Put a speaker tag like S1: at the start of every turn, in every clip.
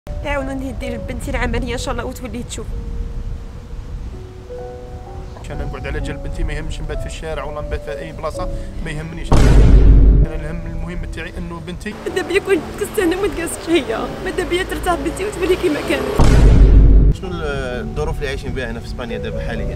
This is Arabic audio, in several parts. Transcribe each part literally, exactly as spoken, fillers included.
S1: عاونوني ندير لبنتي العمليه ان شاء الله وتولي تشوف.
S2: انا نقعد على جال بنتي، ما يهمش نبات في الشارع ولا نبات في اي بلاصه، ما يهمنيش. انا الهم المهم تاعي انه بنتي
S1: ماذا بيا كون تكست انا وما تكاستش هي، ماذا بيا ترتاح بنتي وتولي كيما كانت.
S3: شنو الظروف اللي عايشين بها هنا في اسبانيا دابا حاليا؟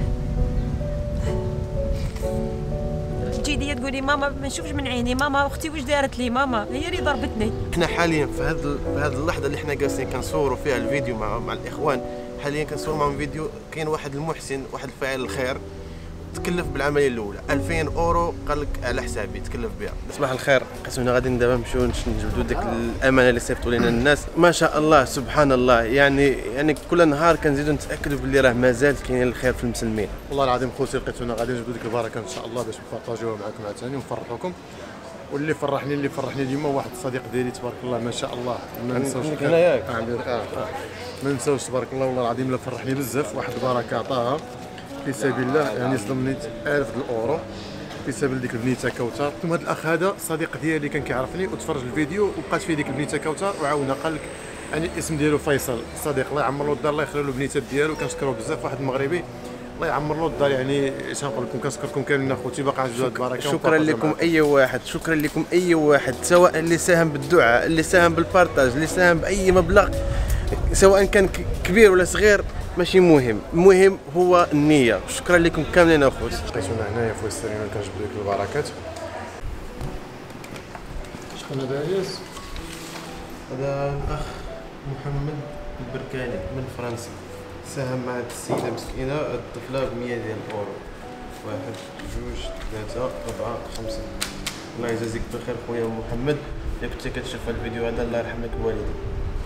S1: تجي ليا تقولي ماما ما نشوفش من عيني، ماما اختي واش دارت لي، ماما هي اللي ضربتني.
S3: احنا حاليا في هذه في هذه اللحظه اللي احنا جالسين كنصوروا فيها الفيديو مع مع الاخوان، حاليا كنصور معهم فيديو. كاين واحد المحسن، واحد الفاعل الخير، تكلف بالعمليه الاولى ألفين اورو، قال لك على حسابي تكلف بها. صباح الخير، قسمنا غادي دابا نمشيو نجبدوا ديك الامانه اللي صيفطوا لنا الناس. ما شاء الله سبحان الله، يعني يعني كل نهار كنزيدوا نتاكدوا باللي راه مازال كاين الخير في المسلمين.
S4: والله العظيم خوتي لقيتونا غادي نجبدوا ديك البركه ان شاء الله باش نبارطاجيوها معكم عاوتاني ونفرحوكم. واللي فرحني اللي فرحني اليوم واحد الصديق ديالي تبارك الله ما شاء الله، ما ننساوش
S3: هنا ياك
S4: اه ما ننساوش تبارك الله. والله العظيم لا فرحني بزاف، واحد البركه عطاها في سبيل الله، يعني ظلمني ألف الاورو في سبيل ديك البنيته كوثر. ثم هذا الاخ هذا صديق ديالي كان كيعرفني وتفرج الفيديو وبقات فيه ديك البنيته كوثر وعاونا، قال لك يعني الاسم ديالو فيصل، صديق الله يعمر له الدار، الله يخلي له البنيتات ديالو، كنشكروه بزاف، واحد المغربي الله يعمر له الدار. يعني اش نقول لكم، كنشكركم كاملين اخوتي، باقي عزوز البركه.
S3: شكرا لكم اي واحد، شكرا لكم اي واحد، سواء اللي ساهم بالدعاء، اللي ساهم بالبارطاج، اللي ساهم باي مبلغ، سواء كان كبير ولا صغير ماشي مهم، المهم هو النيه. شكرا لكم كاملين اخوتي.
S4: لقيتونا هنايا في وسط السرير كنجبدوا لك البركات. شكون هذا ياس؟
S3: هذا الاخ محمد البركاني من فرنسا، ساهم مع السيده مسكينه الطفله ب مية ديال الاورو. واحد جوج ثلاثه اربعه خمسه. الله يجازيك بخير خويا محمد، الا كنتي كتشوف الفيديو هذا الله يرحم لك الوالدين.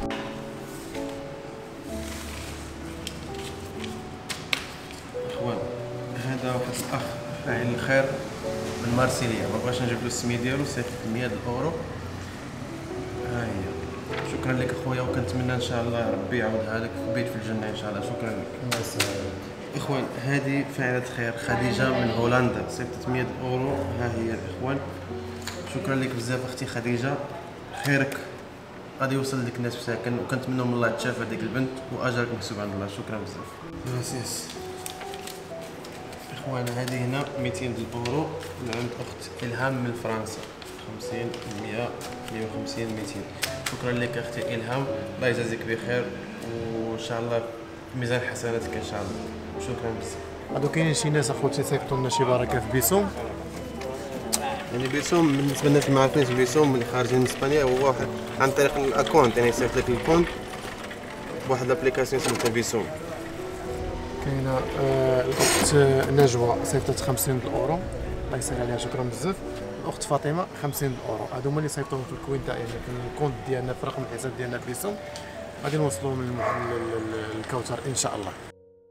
S3: اخوان هذا واحد الاخ فاعل الخير من مارسيليا، ما بغاش نجيب له السميه ديالو، صيفط مية الاورو. ها هي، شكرا لك اخويا، وكنتمنى ان شاء الله ربي يعوضها لك في بيت في الجنه ان شاء الله. شكرا لك. اخوان هذه فاعلة خير خديجه من هولندا، صيفطت مية اورو. ها هي الاخوان، شكرا لك بزاف اختي خديجه، خيرك غادي يوصل لك الناس مساكن، وكنتمنى من الله تشافى ديك البنت واجرك مكتوب عند الله. شكرا بزاف. يس يس اخوان، هذه هنا ميتين اورو من عند اخت الهام من فرنسا، خمسين مية مية وخمسين ميتين. شكرا لك اختي الهام، الله يجازيك بخير، وان شاء الله في ميزان حسناتك ان شاء الله. شكرا بزاف.
S4: هادو كاينين شي ناس اخوتي صيفطوا لنا شي بركه في بيسوم.
S3: يعني بيسوم بالنسبه للناس اللي ما عارفينش، بيسوم اللي خارجين من اسبانيا هو واحد عن طريق الاكونت، يعني يصيفط لك الكونت بواحد لابليكاسيون سميتها بيسوم.
S4: كاينه آه الاخت نجوى صيفطت خمسين اورو، الله يسهل عليها، شكرا بزاف. الاخت فاطمه خمسين اورو، هادو هما اللي صيفطوهم في الكوين تاع، يعني في الكونت ديالنا في رقم الحساب ديالنا في بيسوم، غادي نوصلوهم للكوثر ان شاء الله.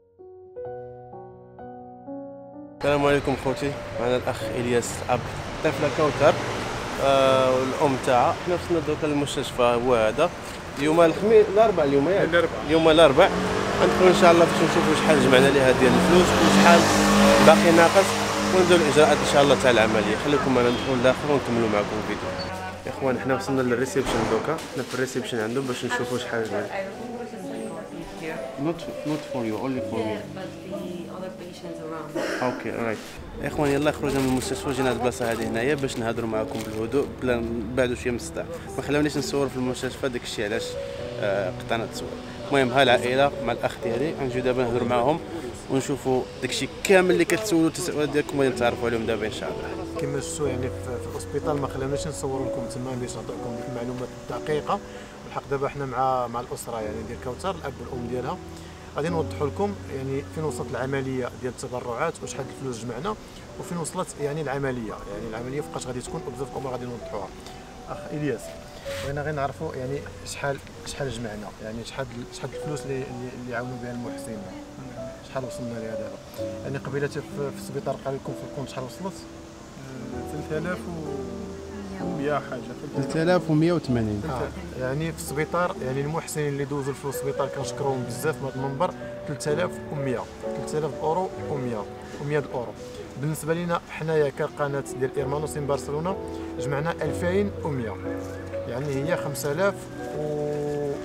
S3: السلام عليكم خوتي، معنا الاخ الياس اب طفله كوثر آه والام تاعها. حنا وصلنا دوكا للمستشفى، هو هذا اليوم الخميس الاربعاء، اليوم ياك الاربعاء، اليوم الاربعاء غندخلوا ان شاء الله باش نشوفوا شحال جمعنا ليها ديال الفلوس وشحال باقي ناقص، ونديروا الاجراءات ان شاء الله تاع العمليه. خليكم معنا ندخلوا لداخل ونكملوا معكم الفيديو. يا اخوان حنا وصلنا للريسبشن دوكا، حنا في الريسبشن عندهم باش نشوفوا شحال جمعنا. Not not for you, only for me.
S1: Yeah, but the other patients around.
S3: اوكي رايت. اخوان يلا خرجنا من المستشفى، جينا البلاصه هذه هنايا باش نهضروا معكم بالهدوء بلا نبعدوا شويه من الصداع. ما خلاونيش نصور في المستشفى، داك الشيء علاش آه قطعنا التصوير. المهم ها العائله مع الاخ ديالي، غنجيو دابا نهضروا معاهم ونشوفوا داك الشيء كامل اللي كتسولوا التساؤلات ديالكم غادي نتعرفوا عليهم دابا ان شاء الله.
S4: كما شفتوا يعني في, في الاوسبيطال ما خلاناش نصوروا لكم تما باش نعطيكم ديك المعلومات الدقيقه. بالحق دابا حنا مع مع الاسره يعني ديال كوثر، الاب والام ديالها، غادي نوضحوا لكم يعني فين وصلت العمليه ديال التبرعات وشحال الفلوس جمعنا وفين وصلت يعني العمليه، يعني العمليه فوقاش غادي تكون وبزاف الامور غادي نوضحوها. اخ الياس بغينا غير نعرفوا يعني شحال شحال جمعنا، يعني شحال شحال الفلوس اللي اللي عاونوا بها المحسنين، شحال وصلنا ليها دابا؟ يعني قبيله في, في السبيطار قال لكم في الكونت شحال وصلت؟
S2: ثلاثة آلاف ومية حاجه.
S5: ثلاثة آلاف ومية وثمانين.
S4: آه. يعني في السبيطار يعني المحسنين اللي دوزوا في السبيطار كنشكرهم بزاف من هذا المنبر، ثلاثة آلاف ومية ثلاثة آلاف اورو ومية ومية اورو. بالنسبه لنا حنايا كقناه ديال ايرمانوس من برشلونه جمعنا ألفين ومية، يعني هي خمسة آلاف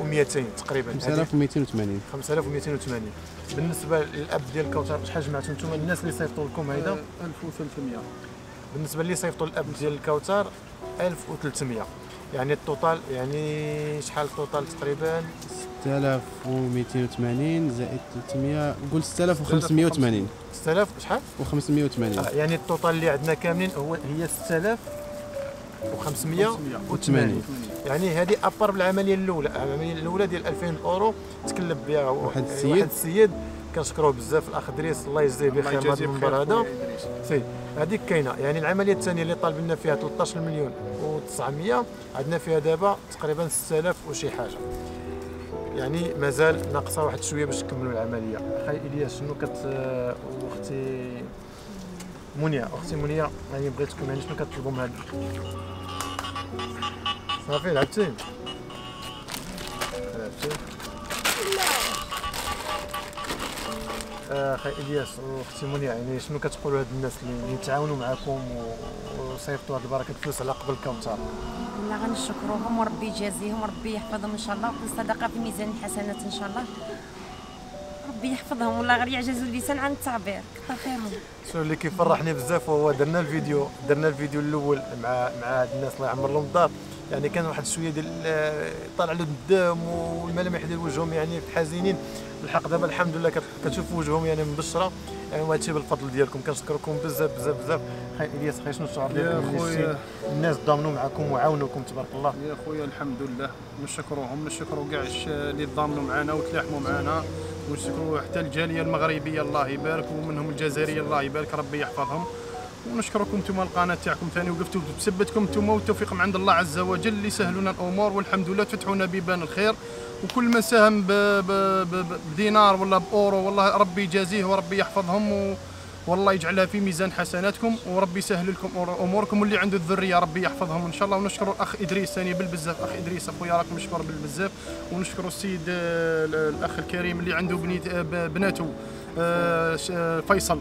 S4: ومئتين تقريبا.
S5: خمسة آلاف ومئتين وثمانين.
S4: خمسة آلاف ومئتين وثمانين. بالنسبه للاب ديال الكوثر شحال جمعتوا نتوما الناس اللي صيفطوا لكم هيدا؟
S6: ألف وثلاثمية.
S4: بالنسبه اللي صيفطوا الاب ديال الكوثر ألف وثلاثمية. يعني التوتال يعني شحال التوتال تقريبا؟
S5: ستة آلاف ومئتين وثمانين زائد ثلاثمية، قول ستة آلاف وخمسمية وثمانين.
S4: ستة آلاف شحال؟
S5: وخمسمية وثمانين.
S4: آه يعني التوتال اللي عندنا كاملين هو هي ستة آلاف وخمسمية وثمانين. يعني هذه ابار بالعمليه الاولى، العمليه الاولى ديال ألفين اورو تكلف بها
S5: واحد السيد.
S4: واحد السيد كنشكروه بزاف الاخ دريس الله يجزيه بخير هذا المنبر هذا. سي هذيك كاينه. يعني العمليه الثانيه اللي طالب لنا فيها ثلاثة عشر مليون وتسعمية عندنا فيها دابا تقريبا ستة آلاف وشي حاجه. يعني مازال ناقصه واحد شويه باش نكملوا العمليه. اخي الياس شنو كت واختي منيا اختي منيا يعني بغيتكم يعني شنو كتطلبوا من هذا؟ صافي لعبتي؟ لعبتي؟ اخي الياس واختي منيا يعني شنو كتقولوا هاد الناس اللي تعاونوا معكم وصيفطوا هاد البركه الفلوس على قبل الكوثر؟
S1: لا غنشكروهم وربي يجازيهم وربي يحفظهم ان شاء الله وكل صدقه في ميزان الحسنات ان شاء الله. ربي يحفظهم والله غير يعجزوا اللسان عن التعبير. كثر خيرهم.
S4: شنو اللي كيفرحني بزاف هو درنا الفيديو درنا الفيديو الاول مع مع هاد الناس الله يعمر لهم الدار. يعني كان واحد شويه ديال طالع له الدم والملامح ديال وجههم يعني حزينين. الحق دابا الحمد لله كتشوف وجههم يعني مبشره. يعني وهذا الشيء بالفضل ديالكم كنشكركم بزاف بزاف بزاف. خاي الياس خاي شنو الشعور ديالكم؟
S6: يا خويا
S4: الناس ضامنوا معكم وعاونوكم تبارك الله.
S6: يا خويا الحمد لله نشكروهم نشكروا كاع اللي ضامنوا معنا وتلاحموا معنا ونشكروا حتى الجاليه المغربيه الله يبارك ومنهم الجزائريه الله يبارك ربي يحفظهم. ونشكركم انتم القناه تاعكم ثاني وقفتوا بسبتكم انتم والتوفيق من عند الله عز وجل اللي سهلوا لنا الامور والحمد لله تفتحوا لنا بيبان الخير. وكل من ساهم بدينار ولا باورو والله ربي يجازيه وربي يحفظهم و... والله يجعلها في ميزان حسناتكم وربي يسهل لكم اموركم واللي عنده الذريه ربي يحفظهم ان شاء الله. ونشكر الاخ ادريس ثاني بالبزاف. اخ ادريس اخويا راك مشكور بالبزاف. ونشكر السيد الاخ الكريم اللي عنده بنيت بناته فيصل.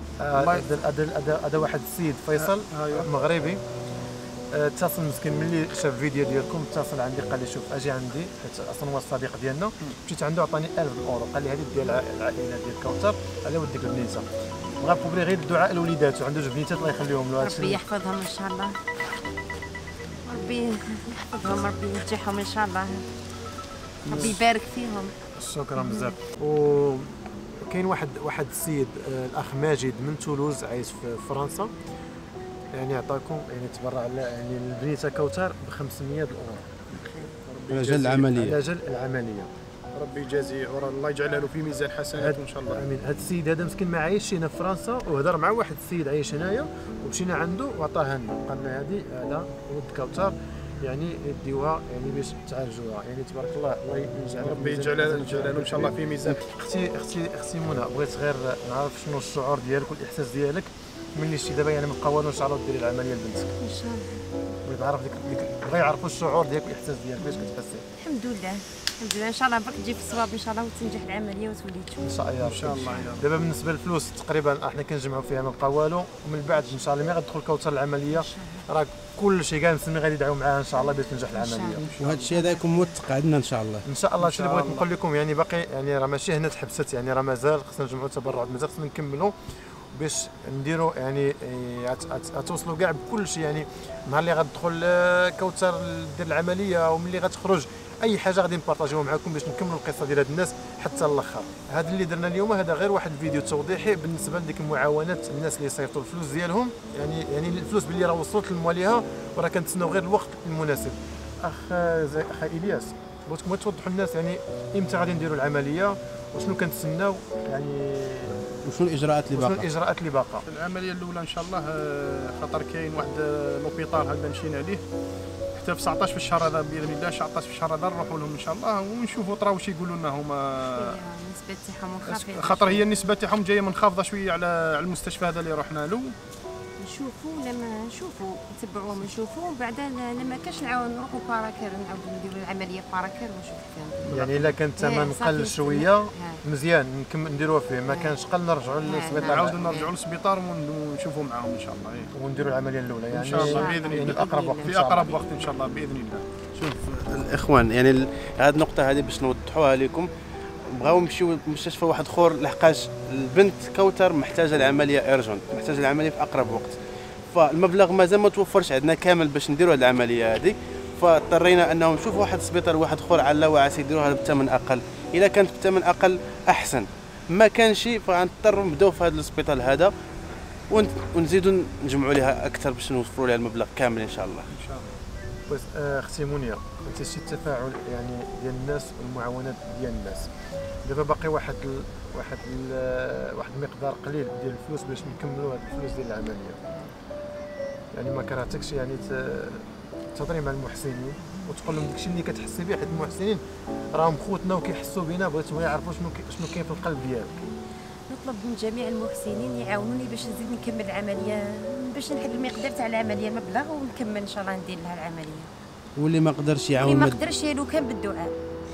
S4: هذا واحد السيد فيصل مغربي اتصل مسكين ملي شاف الفيديو ديالكم اتصل عندي قال لي شوف اجي عندي حيت اصلا هو الصديق ديالنا. مشيت عنده عطاني ألف اورو قال لي هذه ديال العائله ديال الكوثر على ود ديك البنيته. بغا بوبلي غير الدعاء لوليداته عنده جوج بنيتات الله يخليهم له.
S1: ربي يحفظهم ان شاء الله. ربي يحفظهم ربي ينجحهم ان شاء الله. ربي يبارك فيهم.
S4: شكرا بزاف. وكاين واحد واحد السيد الاخ ماجد من تولوز عايش في فرنسا يعني عطاكم يعني تبرع على يعني البنيته كوثر ب خمسمية اورو
S5: على اجل العمليه.
S4: على اجل العمليه.
S2: ربي يجازيه والله يجعلها له في ميزان حسنات ان شاء الله. امين.
S4: هذا السيد هذا مسكين ما عايش هنا في فرنسا وهضر مع واحد السيد عايش هنايا ومشينا عنده وعطاها لنا قال لنا هذه هذا ود كوثر يعني يديوها يعني باش تعالجوها يعني تبارك الله الله يجعل
S2: ربي يجعلها يجعلها ان شاء الله في ميزان.
S4: اختي اختي اختي منى بغيت غير نعرف شنو الشعور ديالك والاحساس ديالك ملي شتي دابا يعني مبقى والو ان شاء الله ديري العمليه لبنتك
S1: ان شاء الله.
S4: بغيت نعرف ديك بغا يعرفوا الشعور ديالك والاحساس ديالك كيفاش كتحسي؟
S1: الحمد لله الحمد لله ان شاء الله برك تجي في الصواب ان شاء الله وتنجح العمليه وتولي تشوف.
S4: ان شاء الله
S2: ان شاء الله.
S4: دابا بالنسبه للفلوس تقريبا احنا كنجمعوا فيها ما بقى والو ومن بعد ان شاء الله ملي غتدخل كوثر العمليه راه كل شيء كاع المسلمين غادي يدعوا معاها ان شاء الله باش تنجح العمليه.
S5: وهذا الشيء هذا يكون موثق عندنا ان شاء الله.
S4: ان شاء الله. الشيء اللي بغيت نقول لكم يعني باقي يعني راه ماشي هنا تحبست يعني راه مازال خصنا نجمعوا تبرعات مازال خصنا نكملوا باش نديروا يعني غتوصلوا كاع بكل شيء يعني نهار اللي غتدخل كوثر دير العمليه وملي غتخرج اي حاجه غادي نبارطاجيوها معكم باش نكملوا القصه ديال هاد الناس حتى الاخر. هذا اللي درنا اليوم هذا غير واحد الفيديو توضيحي بالنسبه لديك المعاونات الناس اللي صيفطوا الفلوس ديالهم يعني يعني الفلوس باللي راه وصلت لمواليها وراه كنتسناو غير الوقت المناسب. اخ زي اخ الياس بغيتكم توضحوا الناس يعني امتى غادي نديروا العمليه وشنو كنتسناو يعني
S5: وشنو الاجراءات اللي باقا؟
S4: شنو الاجراءات اللي باقا؟
S2: العمليه الاولى ان شاء الله خاطر كاين واحد لوبيطال هكذا مشينا ليه حتى في تسعطاش في الشهر هذا باذن الله تسعطاش في الشهر هذا نروحوا لهم ان شاء الله ونشوفوا طراو واش يقولوا لنا هما.
S1: النسبه تاعهم منخفضه
S2: خاطر هي النسبه تاعهم جايه منخفضه شويه على على المستشفى هذا اللي رحنا له.
S1: نشوفوا لما نشوفوا نتبعوهم نشوفوا وبعد لما كاش نعاود نروحوا باراكير نعاودوا نديروا العمليه باراكير ونشوفوا فيهم.
S4: يعني الا كان الثمن قل شويه مزيان نكمل نديروها فيه ما كانش قل نرجعوا للسبيطار
S2: نعاودوا نرجعوا للسبيطار ونشوفوا معاهم ان شاء الله.
S4: ونديروا العمليه الاولى يعني
S2: ان شاء الله باذن الله
S4: في اقرب وقت
S2: في اقرب وقت ان شاء الله باذن الله.
S3: شوف
S5: الاخوان يعني هذه النقطه هذه باش نوضحوها لكم، بغاو نمشيو لمستشفى واحد اخر لحقاش البنت كوثر محتاجه العمليه ايرجونت، محتاجه العمليه في اقرب وقت، فالمبلغ مازال ما توفرش عندنا كامل باش نديروا هذه العمليه هذه، فاضطرينا انهم نشوفوا واحد السبيطار واحد اخر على وعسى يديروها بثمن اقل، الا كانت بثمن اقل احسن، ما كانش فغنضطروا نبداو في هذا السبيطار هذا ونزيدوا نجمعوا لها اكثر باش نوفروا لها المبلغ كامل ان شاء الله.
S4: ان شاء الله. بس اختي منيا، انت شي التفاعل يعني ديال الناس والمعاونات ديال الناس، دابا باقي واحد ال... واحد ال... واحد المقدار قليل ديال الفلوس باش نكملوا هاد الفلوس ديال العمليه، يعني ما كرهتكش يعني ت... تهضري مع المحسنين وتقول لهم داكشي اللي كتحسي به، حيت المحسنين راهم خوتنا وكيحسوا بينا، بغيتهم يعرفوا شنو كي... شنو كاين في القلب ديالك.
S1: نطلب من جميع المحسنين يعاونوني باش نزيد نكمل العمليه، باش نحل المقدار تاع العمليه المبلغ ونكمل ان شاء الله ندير لها العمليه.
S5: واللي ما قدرش
S1: اللي
S5: يعاون
S1: ما قدرش لو كان بالدعاء.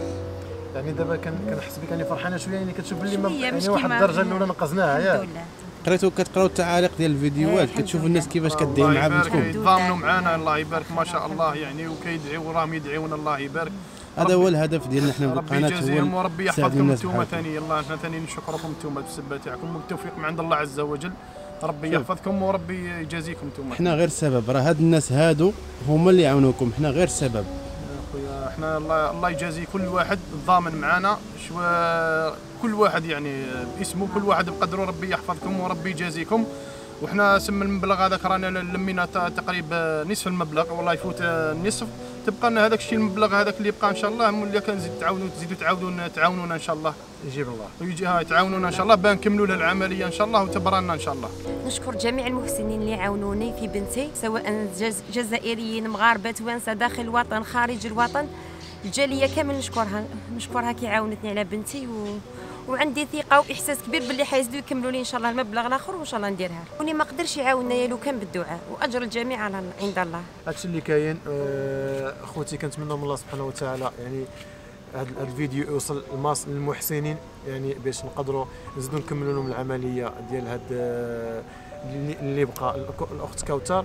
S4: يعني دابا كنحس بك يعني فرحانه شويه، يعني كتشوف باللي ما-
S1: شوية،
S4: يعني
S1: مش
S4: واحد
S1: كيما-
S4: الدرجه الاولى نقصناها ياك.
S1: الحمد لله.
S5: قريتوا كتقراو التعاليق ديال الفيديوهات،
S1: الحمد
S5: كتشوفوا
S1: لله.
S5: الناس كيفاش كدعي
S6: الله
S5: مع
S6: يبارك،
S5: بنتكم.
S6: يتضامنوا معنا الله يبارك ما شاء الله يعني، وكيدعيو وراهم يدعيونا الله يبارك.
S5: هذا هو الهدف ديالنا حنا في
S6: ربي
S5: القناه،
S6: يجازيهم
S5: هو
S6: وربي
S5: نساعدوا
S6: يحفظكم
S5: الناس
S6: انتم
S5: بحالكم.
S6: ثاني. الله احنا ثاني نشكركم انتم بالسبه تاعكم والتوفيق من عند الله عز وجل. ربي
S5: شوف.
S6: يحفظكم وربي يجازيكم انتم.
S5: حنا غير سبب، راه هاد الناس هادو هما اللي يعاونوكم، حنا غير سبب.
S6: خويا احنا الله الله يجازي كل واحد ضامن معنا شوا، كل واحد يعني باسمه، كل واحد بقدره. ربي يحفظكم وربي يجازيكم. وحنا سم المبلغ هذاك رانا لمينا تقريبا نصف المبلغ، والله يفوت النصف، تبقى لنا هذاك الشيء المبلغ هذاك اللي بقى ان شاء الله، ملي كنزيد تعاونوا تزيدوا تعاونوا تعاونونا ان شاء الله،
S4: يجيب الله
S6: ويجي هاي تعاونونا ان شاء الله باه نكملوا لها العمليه ان شاء الله وتبرانا ان شاء الله.
S1: نشكر جميع المحسنين اللي عاونوني في بنتي، سواء جز- جزائريين، مغاربه، توانسه، داخل الوطن، خارج الوطن، الجاليه كامل نشكرها نشكرها كي عاونتني على بنتي و... وعندي ثقه واحساس كبير باللي حيزيدوا يكملوا لي ان شاء الله المبلغ الاخر وان شاء الله نديرها. واللي ما قدرش يعاوننا لو كان بالدعاء، واجر الجميع على عند الله.
S4: هادشي اللي كاين. آه، اخوتي كنتمنى من الله سبحانه وتعالى يعني هذا الفيديو يوصل للماس للمحسنين، يعني باش نقدروا نزيدوا نكملوا لهم العمليه ديال هاد آه، اللي اللي بقى الأك- الاخت كوثر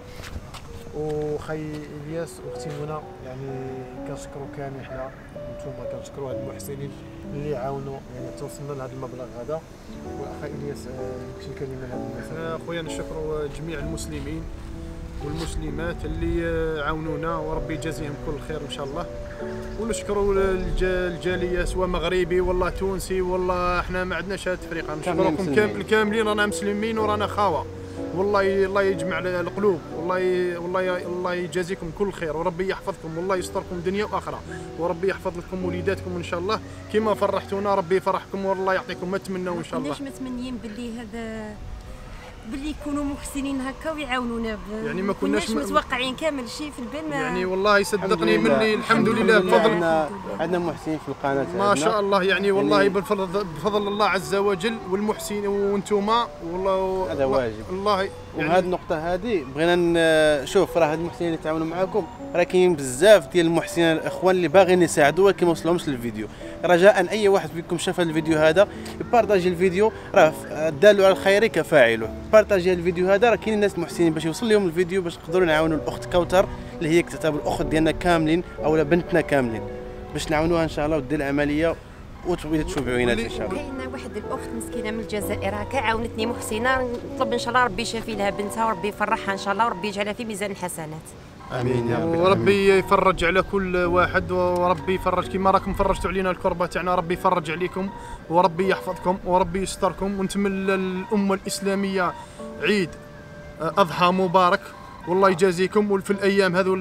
S4: وخي الياس واختي منى. يعني كنشكروا كامل حنا نتوما، كنشكروا هاد المحسنين اللي عاونوا يعني توصلنا لهذا المبلغ هذا. واخا الياس آه، شي كلمه لهاد الناس.
S6: احنا خويا نشكروا جميع المسلمين والمسلمات اللي عاونونا وربي يجازيهم كل خير ان شاء الله. ونشكروا الج- الجاليه سواء مغربي والله تونسي والله احنا ما عندناش هاد التفرقه. نشكركم
S5: مسلمين.
S6: كامل كاملين، رانا مسلمين ورانا خاوه. والله ي- الله يجمع القلوب، والله ي- والله ي- الله يجازيكم كل خير وربي يحفظكم والله يستركم دنيا واخره، وربي يحفظ لكم وليداتكم ان شاء الله كما فرحتونا. ربي يفرحكم والله يعطيكم ما تمنوا ان شاء الله.
S1: كناش متمنيين باللي هذا باللي يكونوا محسنين هكا ويعاونونا ب...
S6: يعني ما كناش م-
S1: متوقعين كامل شيء في البال. ما
S6: يعني والله صدقني
S5: الحمد لله.
S6: مني الحمد لله
S1: الحمد لله.
S6: بفضل
S5: عندنا عندنا محسنين في القناه
S6: ما
S5: عندنا.
S6: شاء الله يعني والله
S5: يعني-
S6: بفضل بفضل الله عز وجل والمحسنين وانتوما والله
S5: هذا واجب.
S6: الله
S5: وهذه
S6: يعني
S5: النقطة هذه بغينا نشوف، راه هاد المحسنين اللي تعاونوا معكم راه كاين بزاف ديال المحسنين الاخوان اللي باغيين يساعدوا ولكن ما وصلهمش للفيديو. رجاء اي واحد فيكم شاف هذا الفيديو هذا يبارطاجي الفيديو، راه الدال على الخير كفاعله. بارطاجي الفيديو هذا، راه كاين ناس محسنين باش يوصل لهم الفيديو باش نقدروا نعاونوا الاخت كوثر اللي هي كتعتبر الاخت ديالنا كاملين او بنتنا كاملين، باش نعاونوها ان شاء الله ودير العمليه وتولي تشوف بعينات ان شاء الله.
S1: كاينه واحد الاخت مسكينه من الجزائر هكا عاونتني محسنه، نطلب ان شاء الله ربي يشافي لها بنتها وربي يفرحها ان شاء الله وربي يجعلها في ميزان الحسنات.
S5: امين يا رب.
S6: وربي يفرج على كل واحد، وربي يفرج كما راكم فرجتوا علينا الكربه تاعنا، ربي يفرج عليكم وربي يحفظكم وربي يستركم. ونتمنى للامه الاسلاميه عيد اضحى مبارك والله يجازيكم. وفي الايام هذو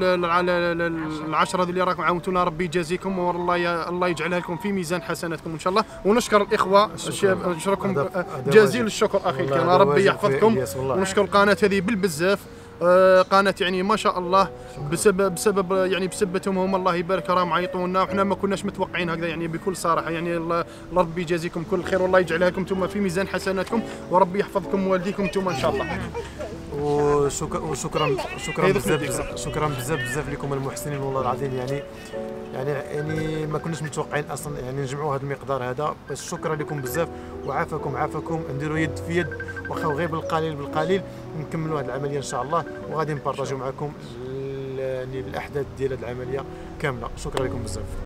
S6: العشره اللي راكم عاونتونا ربي يجازيكم والله الله يجعلها لكم في ميزان حسناتكم ان شاء الله. ونشكر الاخوه الشباب، نشكركم
S4: هذا- هذا
S6: جزيل
S4: واجب.
S6: الشكر اخي
S4: والله
S6: الكريم،
S4: هذا
S6: ربي
S4: واجب
S6: يحفظكم.
S4: في إلياس والله.
S6: ونشكر القناه هذه بالبزاف، آه، قناه يعني ما شاء الله بسبب بسبب يعني بسبتهم هم الله يبارك راهم عيطونا وحنا ما كناش متوقعين هكذا يعني بكل صراحه. يعني الله ربي يجازيكم كل خير والله يجعلها لكم انتم في ميزان حسناتكم وربي يحفظكم والديكم انتم ان شاء الله.
S4: وشكرا وشكرا شكرا
S6: هيدا
S4: بزاف
S6: خدمتك.
S4: بزاف شكرا بزاف بزاف لكم المحسنين والله العظيم. يعني يعني يعني ما كناش متوقعين اصلا يعني نجمعوا هذا المقدار هذا، بس شكرا لكم بزاف وعافاكم عافاكم. نديروا يد في يد واخا غير بالقليل بالقليل نكملوا هذه العمليه ان شاء الله، وغادي نبارطاجيو معكم ال- يعني الاحداث ديال هذه العمليه كامله. شكرا لكم بزاف.